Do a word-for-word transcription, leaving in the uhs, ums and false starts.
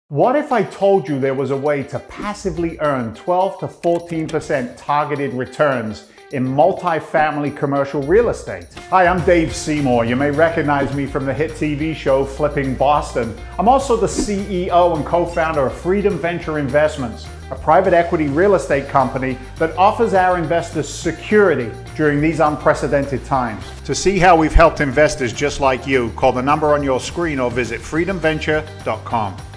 What if I told you there was a way to passively earn twelve to fourteen percent targeted returns in multifamily commercial real estate? Hi, I'm Dave Seymour. You may recognize me from the hit T V show Flipping Boston. I'm also the C E O and co-founder of Freedom Venture Investments, a private equity real estate company that offers our investors security during these unprecedented times. To see how we've helped investors just like you, call the number on your screen or visit freedom venture dot com.